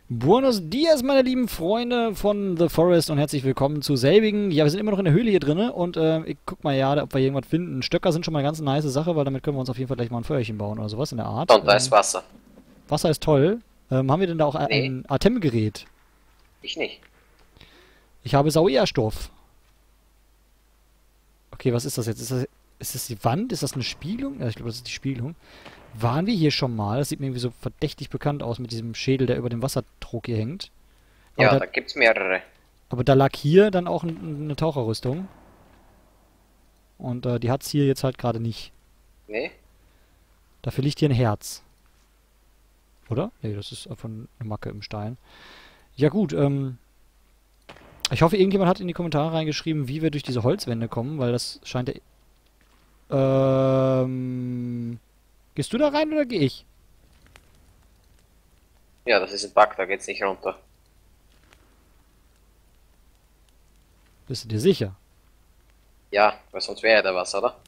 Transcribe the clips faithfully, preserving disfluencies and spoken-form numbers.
Buenos Dias, meine lieben Freunde von The Forest und herzlich willkommen zu selbigen. Ja, wir sind immer noch in der Höhle hier drinne und äh, ich guck mal ja, ob wir irgendwas finden. Stöcker sind schon mal eine ganz nice Sache, weil damit können wir uns auf jeden Fall gleich mal ein Feuerchen bauen oder sowas in der Art. Und da ist Ähm, Wasser. Wasser ist toll. Ähm, haben wir denn da auch ein, Nee, ein Atemgerät? ich nicht. Ich habe Sauerstoff. Okay, was ist das jetzt? Ist das, ist das die Wand? Ist das eine Spiegelung? Ja, ich glaube, das ist die Spiegelung. Waren wir hier schon mal? Das sieht mir irgendwie so verdächtig bekannt aus mit diesem Schädel, der über dem Wassertrog hier hängt. Aber Ja, da, da gibt's mehrere. aber da lag hier dann auch ein, eine Taucherrüstung. Und äh, die hat's hier jetzt halt gerade nicht. Nee? Dafür liegt hier ein Herz. Oder? Nee, das ist einfach eine Macke im Stein. Ja gut, ähm... ich hoffe, irgendjemand hat in die Kommentare reingeschrieben, wie wir durch diese Holzwände kommen, weil das scheint ja... Ähm... Gehst du da rein oder gehe ich? Ja, das ist ein Bug, da geht's nicht runter. Bist du dir sicher? Ja, weil sonst wäre ja da was, oder?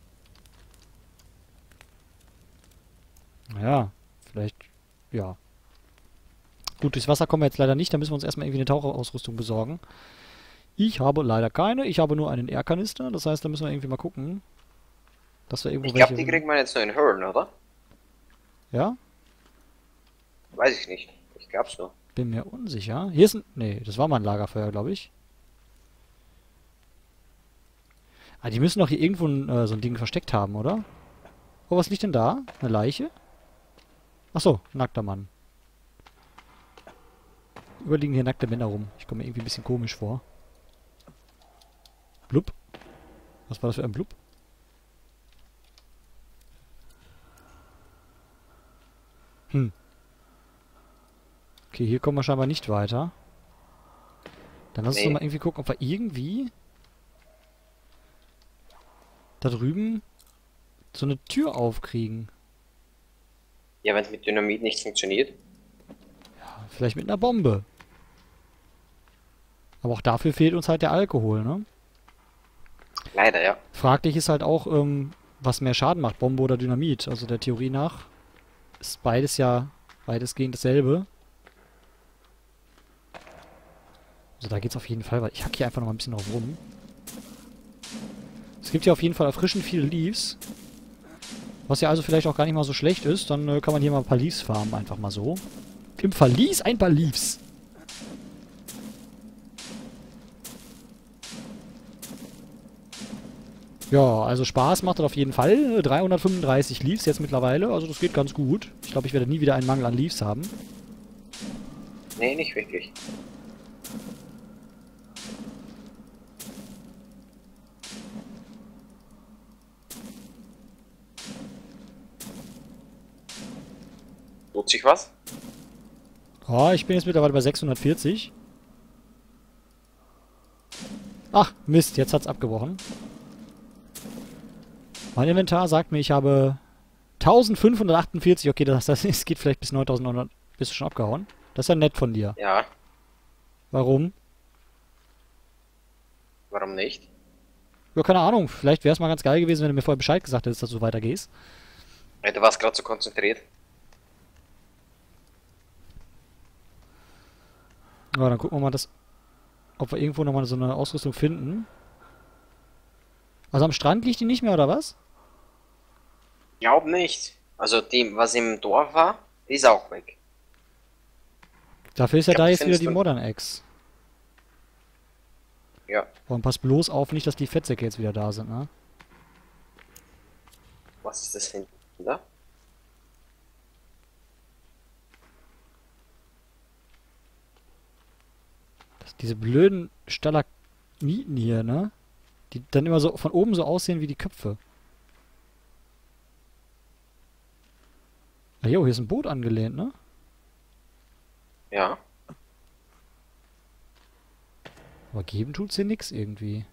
Ja, vielleicht... Ja. Gut, durchs Wasser kommen wir jetzt leider nicht, da müssen wir uns erstmal irgendwie eine Taucherausrüstung besorgen. Ich habe leider keine, ich habe nur einen Air-Kanister, das heißt, da müssen wir irgendwie mal gucken, dass wir irgendwo Ich glaube, welche... die kriegt man jetzt nur in Höhlen, oder? Ja? Weiß ich nicht. Ich glaub's nur. Bin mir unsicher. Hier ist ein... Nee, das war mal ein Lagerfeuer, glaube ich. Ah, die müssen doch hier irgendwo ein, äh, so ein Ding versteckt haben, oder? Oh, was liegt denn da? Eine Leiche? Achso, nackter Mann. Überliegen hier nackte Männer rum. Ich komme mir irgendwie ein bisschen komisch vor. Blub. Was war das für ein Blub? Hm. Okay, hier kommen wir scheinbar nicht weiter. Dann lass uns doch Nee. mal irgendwie gucken, ob wir irgendwie da drüben so eine Tür aufkriegen. Ja, wenn es mit Dynamit nicht funktioniert. Vielleicht mit einer Bombe. Aber auch dafür fehlt uns halt der Alkohol, ne? Leider, ja. Fraglich ist halt auch, ähm, was mehr Schaden macht, Bombe oder Dynamit. Also der Theorie nach ist beides ja weitestgehend dasselbe. Also da geht's auf jeden Fall, weil ich hack hier einfach noch mal ein bisschen drauf rum. Es gibt ja auf jeden Fall erfrischend viele Leaves. Was ja also vielleicht auch gar nicht mal so schlecht ist. Dann äh, kann man hier mal ein paar Leaves farmen, einfach mal so. Im Verlies ein paar Leaves. Ja, also Spaß macht das auf jeden Fall. dreihundertfünfunddreißig Leaves jetzt mittlerweile. Also das geht ganz gut. Ich glaube, ich werde nie wieder einen Mangel an Leaves haben. Nee, nicht wirklich. Tut sich was? Oh, ich bin jetzt mittlerweile bei sechshundertvierzig. Ach, Mist, jetzt hat's abgebrochen. Mein Inventar sagt mir, ich habe eintausendfünfhundertachtundvierzig. Okay, das heißt, es geht vielleicht bis neuntausendneunhundert. Bist du schon abgehauen? Das ist ja nett von dir. Ja, Warum? warum nicht? Ja, keine Ahnung. Vielleicht wäre es mal ganz geil gewesen, wenn du mir vorher Bescheid gesagt hättest, dass du weitergehst. Ja, du warst gerade so konzentriert. Ja, dann gucken wir mal, dass, ob wir irgendwo nochmal so eine Ausrüstung finden. Also am Strand liegt die nicht mehr, oder was? Glaub nicht. Also die, was im Dorf war, die ist auch weg. Dafür ist Ich ja glaube, da die jetzt wieder findest die du. Modern Axe. Ja, Und pass bloß auf, nicht, dass die Fettsäcke jetzt wieder da sind, ne? was ist das hinten da? Das, diese blöden Stalagmiten hier, ne? Die dann immer so von oben so aussehen wie die Köpfe. Ah, jo, hier ist ein Boot angelehnt, ne? Ja. Aber geben tut's hier nix irgendwie.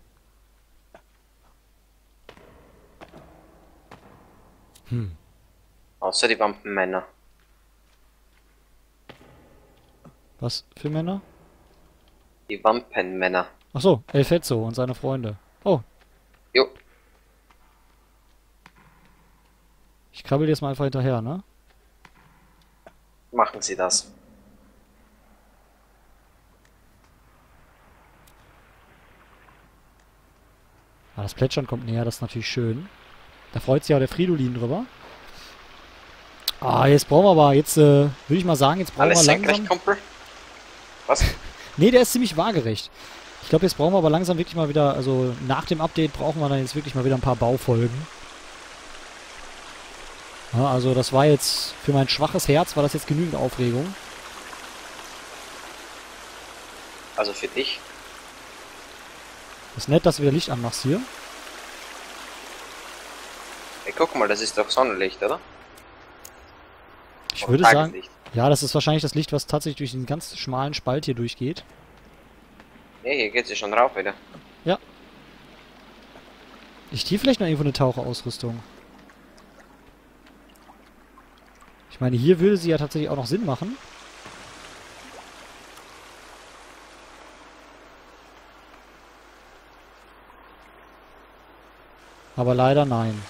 Hm. Außer die Wampenmänner. Was für Männer? Die Wampenmänner. Ach so, El Fetzo und seine Freunde. Oh, Jo, ich krabbel jetzt mal einfach hinterher, ne? machen Sie das. Ah, das Plätschern kommt näher, das ist natürlich schön. Da freut sich auch der Fridolin drüber. Ah, jetzt brauchen wir aber, jetzt äh, würde ich mal sagen, jetzt brauchen Alles wir senkrecht, langsam... Kumpel? Was? Nee, der ist ziemlich waagerecht. Ich glaube, jetzt brauchen wir aber langsam wirklich mal wieder, also nach dem Update brauchen wir dann jetzt wirklich mal wieder ein paar Baufolgen. Ja, also das war jetzt, für mein schwaches Herz war das jetzt genügend Aufregung. Also für dich? Ist nett, dass du wieder Licht anmachst hier. Ey, guck mal, das ist doch Sonnenlicht, oder? Ich Oder würde sagen, Tageslicht. ja, das ist wahrscheinlich das Licht, was tatsächlich durch den ganz schmalen Spalt hier durchgeht. Nee, hier geht's ja schon rauf wieder. Ja. Ich hier vielleicht noch irgendwo eine Taucherausrüstung. Ich meine, hier würde sie ja tatsächlich auch noch Sinn machen. Aber leider nein.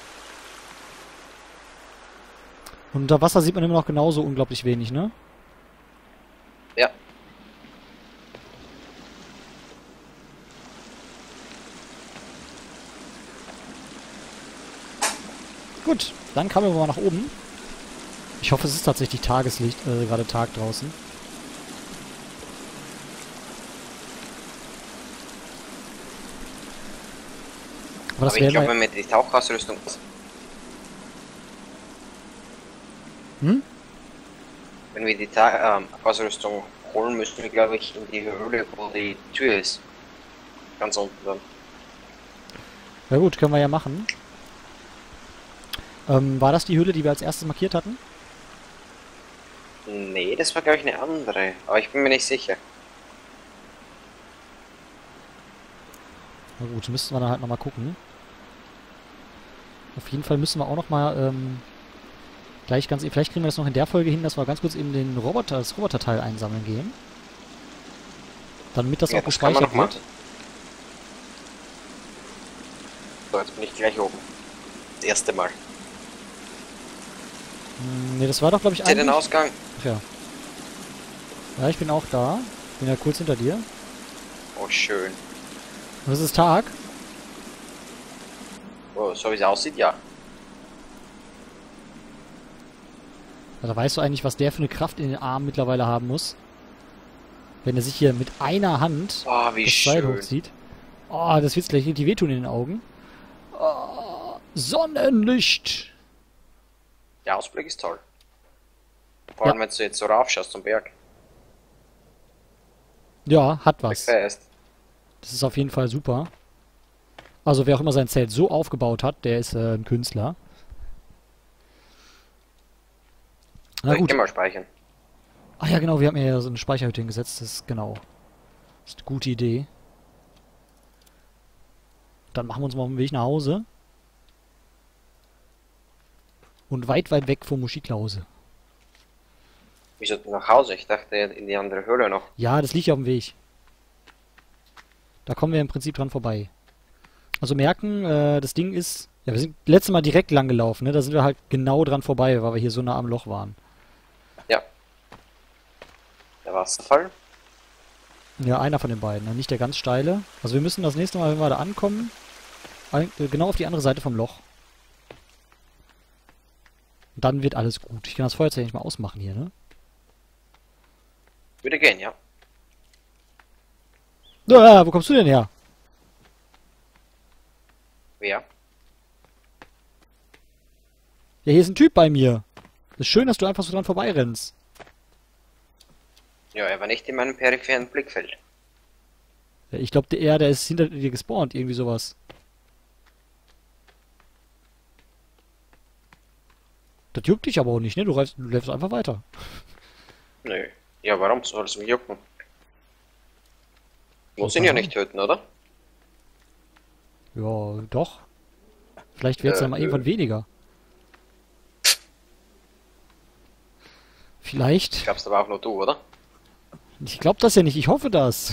Und unter Wasser sieht man immer noch genauso unglaublich wenig, ne? Ja. Gut, dann kamen wir mal nach oben. Ich hoffe, es ist tatsächlich Tageslicht, äh, gerade Tag draußen. Aber das Aber ich wäre glaube, ja... wenn wir die Tauchausrüstung... Hm? Wenn wir die Ta ähm, Ausrüstung holen, müssen wir, glaube ich, in die Höhle, wo die Tür ist. Ganz unten dann. Ja gut, können wir ja machen. Ähm, war das die Höhle, die wir als erstes markiert hatten? Nee, das war, glaube ich, eine andere. Aber ich bin mir nicht sicher. Na gut, müssten wir dann halt nochmal gucken. Auf jeden Fall müssen wir auch nochmal, ähm, gleich ganz, vielleicht kriegen wir das noch in der Folge hin, dass wir ganz kurz eben den Roboter, das Roboterteil einsammeln gehen. Damit das Ja, auch das kann man gespeichert noch wird. machen. So, jetzt bin ich gleich oben. Das erste Mal. Hm, ne, das war doch, glaube ich, Seht ihr den eigentlich... Ausgang? Ach ja. Ja, ich bin auch da. Bin ja kurz hinter dir. Oh, schön. Und es ist Tag. Oh, so wie es aussieht, ja. Also weißt du eigentlich, was der für eine Kraft in den Armen mittlerweile haben muss? Wenn er sich hier mit einer Hand Oh, wie das Seil schön. hochzieht. Oh, das wird gleich richtig wehtun in den Augen. Oh, Sonnenlicht! Der Ausblick ist toll. Vor allem, Ja. wenn du jetzt so raufschaust zum Berg. Ja, hat was. Fest. Das ist auf jeden Fall super. Also wer auch immer sein Zelt so aufgebaut hat, der ist äh, ein Künstler. Na Ich gut. geh mal speichern. Ach ja, genau, wir haben ja so eine Speicherhütte hingesetzt. Das ist genau. Das ist eine gute Idee. Dann machen wir uns mal auf den Weg nach Hause. Und weit, weit weg vom Muschiklause. Wieso nach Hause? Ich dachte in die andere Höhle noch. Ja, das liegt ja auf dem Weg. Da kommen wir im Prinzip dran vorbei. Also merken, äh, das Ding ist... Ja, wir sind letztes Mal direkt lang gelaufen, ne? Da sind wir halt genau dran vorbei, weil wir hier so nah am Loch waren. Ja. Der Wasserfall. Ja, einer von den beiden, ne? Nicht der ganz steile. Also wir müssen das nächste Mal, wenn wir da ankommen, ein- äh, genau auf die andere Seite vom Loch. Und dann wird alles gut. Ich kann das Feuerzeug nicht mal ausmachen hier, ne? Würde gehen, ja. Ja, wo kommst du denn her? Wer? Ja, hier ist ein Typ bei mir. Ist schön, dass du einfach so dran vorbeirennst. Ja, er war nicht in meinem peripheren Blickfeld. Ja, ich glaube, der, der ist hinter dir gespawnt, irgendwie sowas. Das juckt dich aber auch nicht, ne? Du, reifst, du läufst einfach weiter. Nö. Ja, warum soll es mich jucken? Muss Keine ihn ja Ahnung. nicht töten, oder? Ja, doch. Vielleicht wird es Äh, dann mal nö. irgendwann weniger. Vielleicht. Glaubst aber auch nur du, oder? Ich glaube das ja nicht. Ich hoffe das.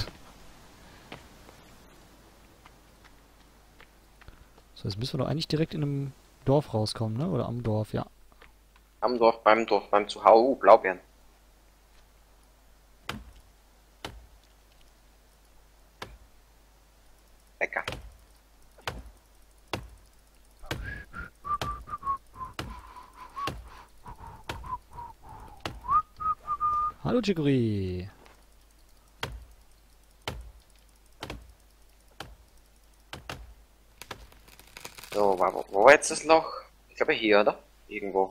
So, jetzt müssen wir doch eigentlich direkt in einem Dorf rauskommen, ne? Oder am Dorf, ja. Am Dorf, beim Dorf, beim Zuhause. Uh, Blaubeeren. Lecker. Hallo Chicory. So, wo, wo war jetzt das Loch? Ich glaube hier, oder? Irgendwo.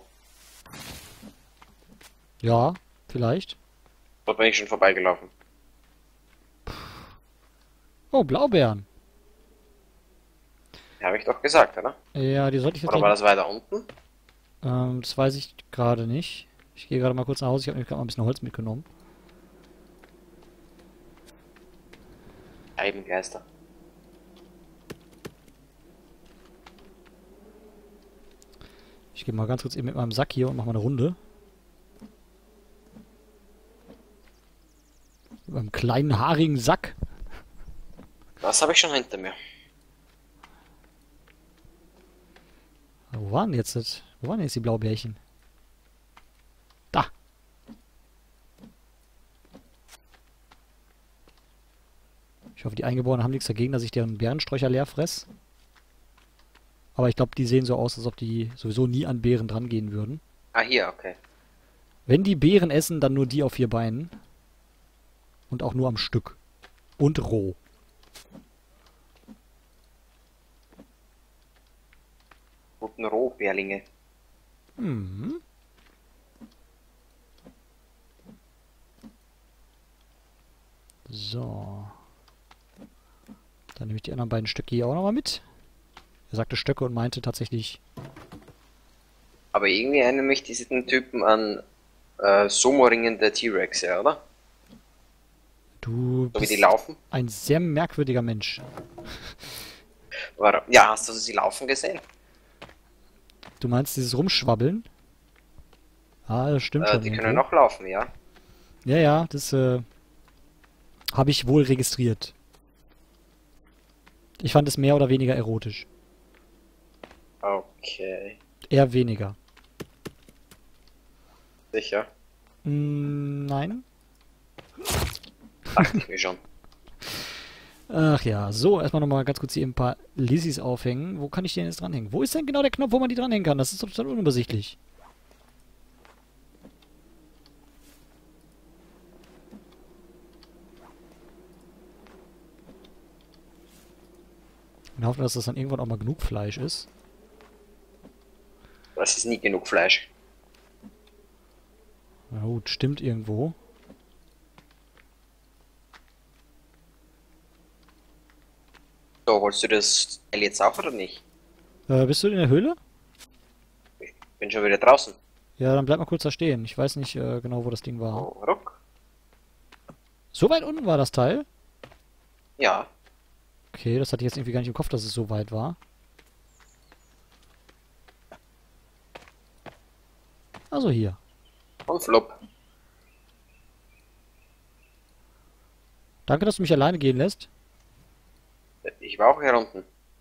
Ja, vielleicht. Dort bin ich schon vorbeigelaufen. Oh, Blaubeeren. Ja, habe ich doch gesagt, oder? Ja, die sollte ich jetzt Oder war gleich... das weiter unten? Ähm, das weiß ich gerade nicht. Ich gehe gerade mal kurz nach Hause. Ich habe nämlich gerade mal ein bisschen Holz mitgenommen. Scheibengeister. Ich gehe mal ganz kurz eben mit meinem Sack hier und mache mal eine Runde. Mit meinem kleinen, haarigen Sack. Das habe ich schon hinter mir. Wo waren jetzt das? Wo waren jetzt die Blaubeerchen? Da! Ich hoffe, die Eingeborenen haben nichts dagegen, dass ich deren Beerensträucher leer fress. Aber ich glaube, die sehen so aus, als ob die sowieso nie an Beeren drangehen würden. Ah, hier, okay. Wenn die Beeren essen, dann nur die auf vier Beinen. Und auch nur am Stück. Und roh. Guten Rohbärlinge. Mhm. So. Dann nehme ich die anderen beiden Stöcke hier auch nochmal mit. Er sagte Stöcke und meinte tatsächlich... Aber irgendwie erinnern mich diese Typen an äh, Sumo-Ringen der T-Rex, ja, oder? Du So wie bist die laufen. ein sehr merkwürdiger Mensch. Warum? Ja, hast du sie laufen gesehen? Du meinst dieses Rumschwabbeln? Ah, das stimmt Äh, schon die irgendwo. können noch laufen, ja. Ja, ja, das äh, habe ich wohl registriert. Ich fand es mehr oder weniger erotisch. Okay. Eher weniger. Sicher. Mm, nein. Dachte ich mir schon. Ach ja, so, erstmal nochmal ganz kurz hier ein paar Lizzies aufhängen. Wo kann ich die denn jetzt dranhängen? Wo ist denn genau der Knopf, wo man die dranhängen kann? Das ist total unübersichtlich. Und hoffen, dass das dann irgendwann auch mal genug Fleisch ist. Das ist nie genug Fleisch. Na gut, stimmt irgendwo. So, holst du das Teil jetzt auch oder nicht? Äh, bist du in der Höhle? Bin schon wieder draußen. Ja, dann bleib mal kurz da stehen. Ich weiß nicht äh, genau, wo das Ding war. Oh, ruck. So weit unten war das Teil? Ja. Okay, das hatte ich jetzt irgendwie gar nicht im Kopf, dass es so weit war. Also hier. Und flop. Danke, dass du mich alleine gehen lässt. Ich war auch hier unten.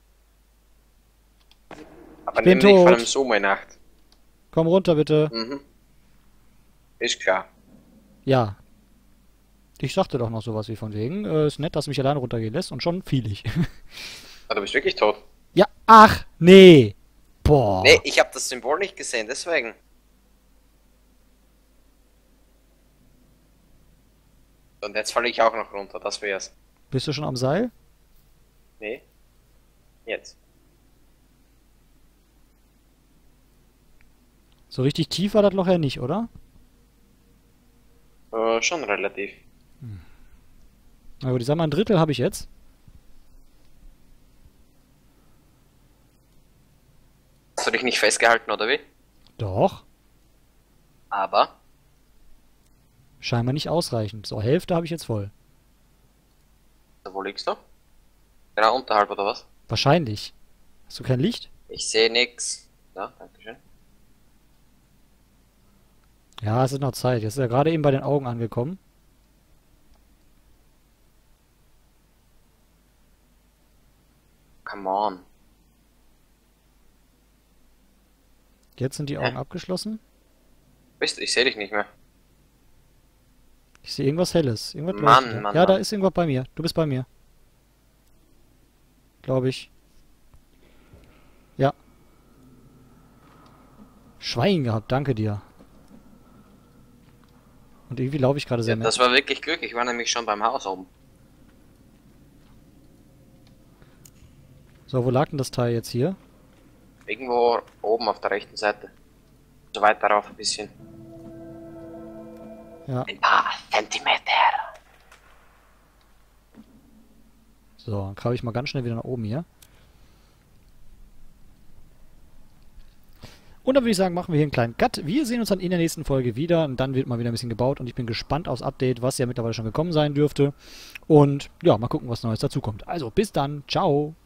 Aber Ich bin nämlich von tot. einem Sumo in Nacht. Komm runter, bitte. Mhm. Ist klar. Ja. Ich sagte doch noch sowas wie von wegen. Äh, ist nett, dass du mich alleine runtergehen lässt und schon fiel ich. Ah, du bist wirklich tot. Ja, ach, nee. Boah. Nee, ich habe das Symbol nicht gesehen, deswegen. Und jetzt falle ich auch noch runter, das wär's. Bist du schon am Seil? Nee. Jetzt. So richtig tief war das Loch ja nicht, oder? Äh, schon relativ. Na gut, ich sag mal, ein Drittel habe ich jetzt. Hast du dich nicht festgehalten, oder wie? Doch. Aber. Scheinbar nicht ausreichend. So, Hälfte habe ich jetzt voll. Wo liegst du? Genau unterhalb, oder was? Wahrscheinlich. Hast du kein Licht? Ich sehe nix. Ja, danke schön. Ja, es ist noch Zeit. Jetzt ist er gerade eben bei den Augen angekommen. Come on. Jetzt sind die Augen abgeschlossen. Bist du? Ich sehe dich nicht mehr. Ich sehe irgendwas Helles. Irgendwas Mann, leuchtet da. Mann, Ja, da Mann. ist irgendwas bei mir. Du bist bei mir. Glaube ich. Ja. Schwein gehabt, danke dir. Und irgendwie laufe ich gerade sehr Ja, das war wirklich Glück, ich war nämlich schon beim Haus oben. So, wo lag denn das Teil jetzt hier? Irgendwo oben auf der rechten Seite. So weit darauf ein bisschen. Ja. Ein paar Zentimeter. So, dann krabbel ich mal ganz schnell wieder nach oben hier. Und dann würde ich sagen, machen wir hier einen kleinen Cut. Wir sehen uns dann in der nächsten Folge wieder und dann wird mal wieder ein bisschen gebaut und ich bin gespannt aufs Update, was ja mittlerweile schon gekommen sein dürfte. Und ja, mal gucken, was Neues dazukommt. Also, bis dann. Ciao.